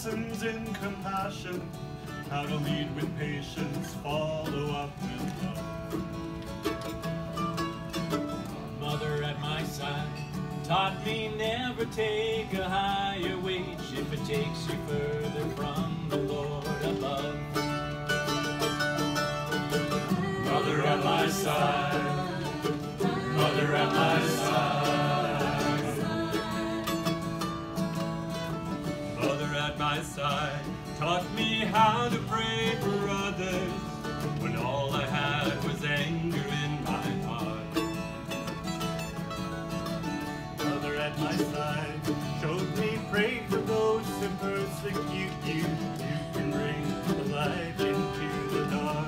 lessons in compassion, how to lead with patience, follow up with love. Mother at my side taught me never take a higher wage if it takes you further from the Lord above. Mother at my side, mother at my side, mother at my side, taught me how to pray for others when all I had was anger in my heart. Mother at my side showed me pray for those who persecute you. You can bring the light into the dark.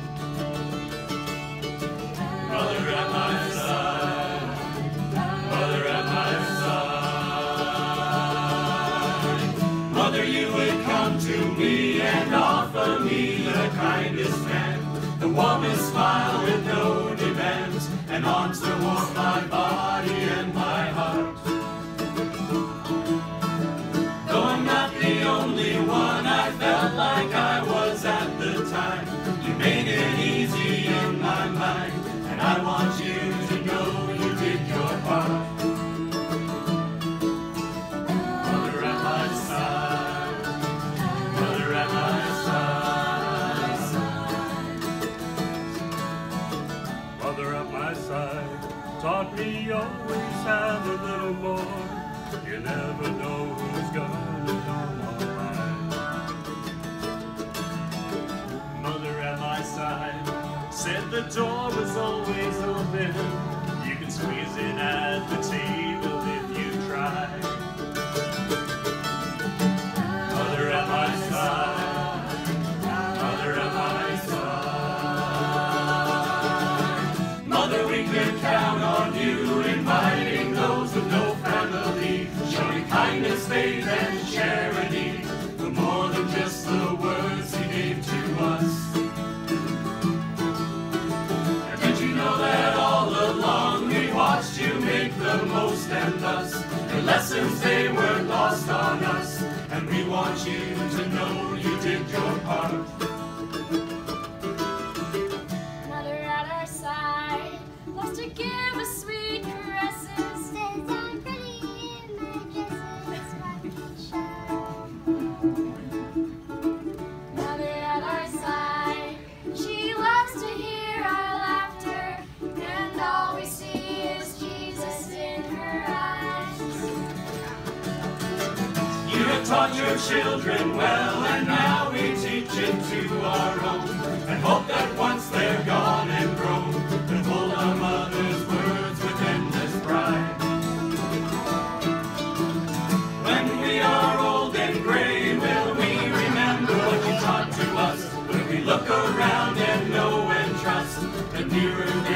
Mother at my side, mother at my side. Mother, you would come to me and offer me the kindest hand, the warmest smile with no demands, and arms to warm my body and my heart. Though I'm not the only one, I felt like I was at the time. You made it easy in my mind, and I want you to know you did your part. Mother at my side, mother at my side. Mother at my side taught me always have a little more. You never know who's gonna come alright. Mother at my side said the door was always open. You can squeeze in at the table if you try. Mother at my side, mother at my side. Mother, we could count on you, inviting those with no family, showing kindness, faith, and charity, for more than just the words you gave to us. Watched you make the most and thus the lessons they weren't lost on us, and we want you to know you did your part. Mother at our side loves to give us sweet caresses. Says I'm pretty in my dresses, why don't you? Mother at our side, she loves to hear our laughter, and all we see taught your children well, and now we teach it to our own, and hope that once they're gone and grown, they'll hold our mother's words with endless pride. When we are old and gray, will we remember what you taught to us? Will we look around and know and trust that nearer